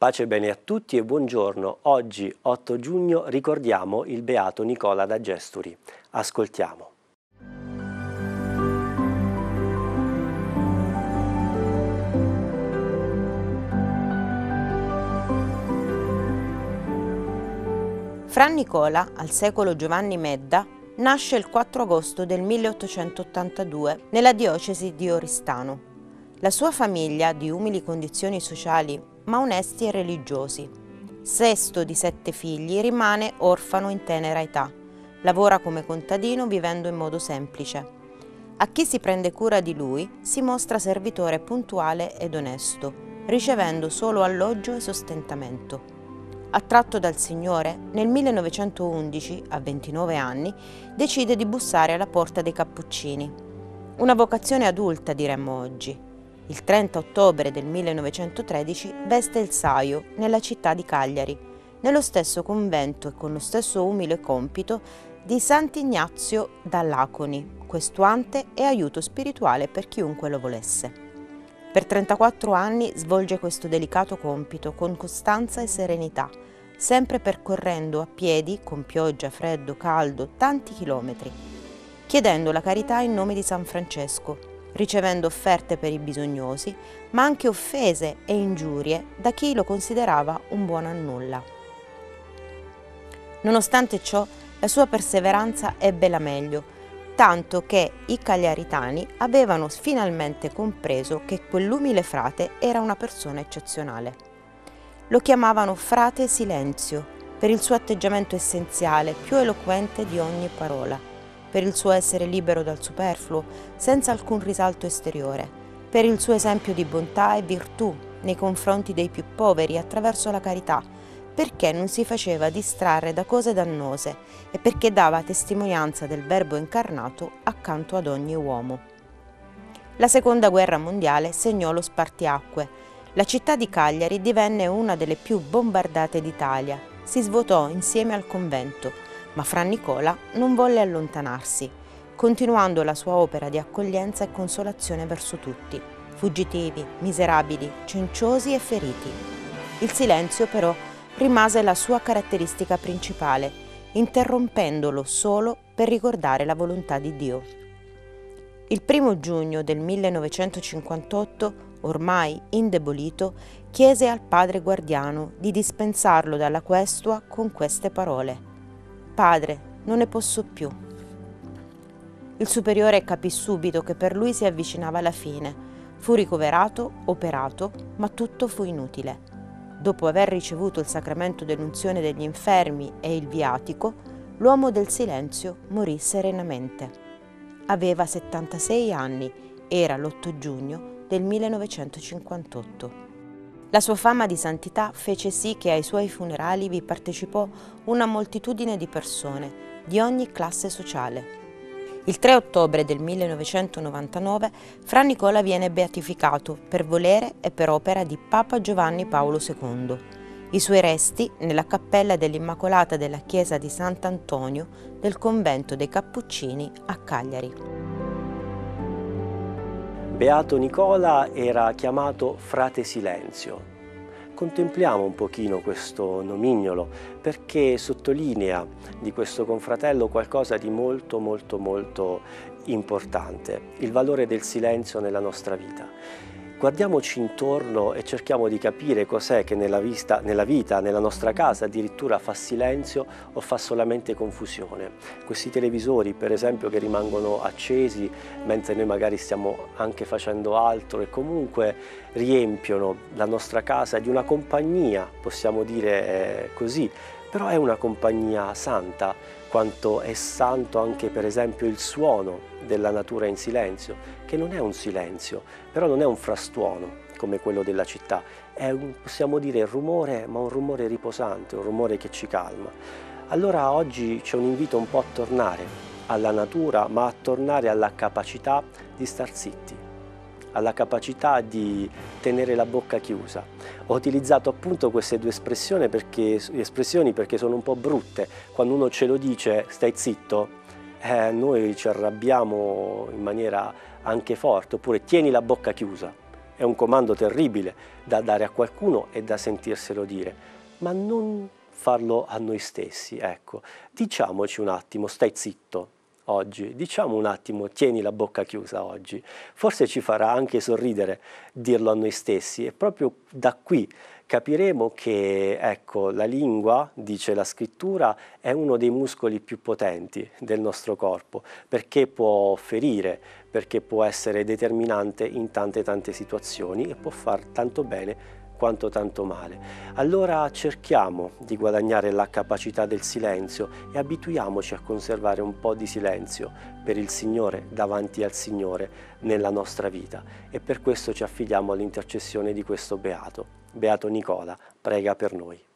Pace e bene a tutti e buongiorno. Oggi, 8 giugno, ricordiamo il beato Nicola da Gesturi. Ascoltiamo. Fra Nicola, al secolo Giovanni Medda, nasce il 4 agosto del 1882 nella diocesi di Oristano. La sua famiglia, di umili condizioni sociali ma onesti e religiosi. Sesto di 7 figli, rimane orfano in tenera età. Lavora come contadino vivendo in modo semplice. A chi si prende cura di lui si mostra servitore puntuale ed onesto, ricevendo solo alloggio e sostentamento. Attratto dal Signore, nel 1911, a 29 anni, decide di bussare alla porta dei Cappuccini. Una vocazione adulta, diremmo oggi. Il 30 ottobre del 1913 veste il saio nella città di Cagliari, nello stesso convento e con lo stesso umile compito di Sant'Ignazio dall'Aconi, questuante e aiuto spirituale per chiunque lo volesse. Per 34 anni svolge questo delicato compito con costanza e serenità, sempre percorrendo a piedi, con pioggia, freddo, caldo, tanti chilometri, chiedendo la carità in nome di San Francesco, ricevendo offerte per i bisognosi, ma anche offese e ingiurie da chi lo considerava un buono a nulla. Nonostante ciò, la sua perseveranza ebbe la meglio, tanto che i cagliaritani avevano finalmente compreso che quell'umile frate era una persona eccezionale. Lo chiamavano frate Silenzio per il suo atteggiamento essenziale, più eloquente di ogni parola, per il suo essere libero dal superfluo, senza alcun risalto esteriore, per il suo esempio di bontà e virtù nei confronti dei più poveri attraverso la carità, perché non si faceva distrarre da cose dannose e perché dava testimonianza del Verbo incarnato accanto ad ogni uomo. La Seconda Guerra Mondiale segnò lo spartiacque. La città di Cagliari divenne una delle più bombardate d'Italia. Si svuotò insieme al convento, ma Fra Nicola non volle allontanarsi, continuando la sua opera di accoglienza e consolazione verso tutti, fuggitivi, miserabili, cenciosi e feriti. Il silenzio, però, rimase la sua caratteristica principale, interrompendolo solo per ricordare la volontà di Dio. Il 1 giugno del 1958, ormai indebolito, chiese al padre guardiano di dispensarlo dalla questua con queste parole: «Padre, non ne posso più». Il superiore capì subito che per lui si avvicinava la fine. Fu ricoverato, operato, ma tutto fu inutile. Dopo aver ricevuto il sacramento dell'unzione degli infermi e il viatico, l'uomo del silenzio morì serenamente. Aveva 76 anni, era l'8 giugno del 1958. La sua fama di santità fece sì che ai suoi funerali vi partecipò una moltitudine di persone di ogni classe sociale. Il 3 ottobre del 1999 Fra Nicola viene beatificato per volere e per opera di Papa Giovanni Paolo II. I suoi resti nella cappella dell'Immacolata della chiesa di Sant'Antonio del convento dei Cappuccini a Cagliari. Beato Nicola era chiamato frate Silenzio. Contempliamo un pochino questo nomignolo perché sottolinea di questo confratello qualcosa di molto importante, il valore del silenzio nella nostra vita. Guardiamoci intorno e cerchiamo di capire cos'è che nella vita, nella nostra casa addirittura fa silenzio o fa solamente confusione. Questi televisori, per esempio, che rimangono accesi mentre noi magari stiamo anche facendo altro e comunque riempiono la nostra casa di una compagnia, possiamo dire così, però è una compagnia santa, quanto è santo anche per esempio il suono della natura in silenzio, che non è un silenzio, però non è un frastuono come quello della città, è possiamo dire il rumore, ma un rumore riposante, un rumore che ci calma. Allora oggi c'è un invito un po' a tornare alla natura, ma a tornare alla capacità di star zitti, alla capacità di tenere la bocca chiusa. Ho utilizzato appunto queste due espressioni perché sono un po' brutte. Quando uno ce lo dice, stai zitto, noi ci arrabbiamo in maniera anche forte, oppure tieni la bocca chiusa. è un comando terribile da dare a qualcuno e da sentirselo dire, ma non farlo a noi stessi, ecco. Diciamoci un attimo, stai zitto oggi, diciamo un attimo, tieni la bocca chiusa oggi. Forse ci farà anche sorridere dirlo a noi stessi e proprio da qui capiremo che, ecco, la lingua, dice la scrittura, è uno dei muscoli più potenti del nostro corpo, perché può ferire, perché può essere determinante in tante situazioni e può far tanto bene quanto tanto male. Allora cerchiamo di guadagnare la capacità del silenzio e abituiamoci a conservare un po' di silenzio per il Signore, davanti al Signore nella nostra vita, e per questo ci affidiamo all'intercessione di questo beato. Beato Nicola, prega per noi.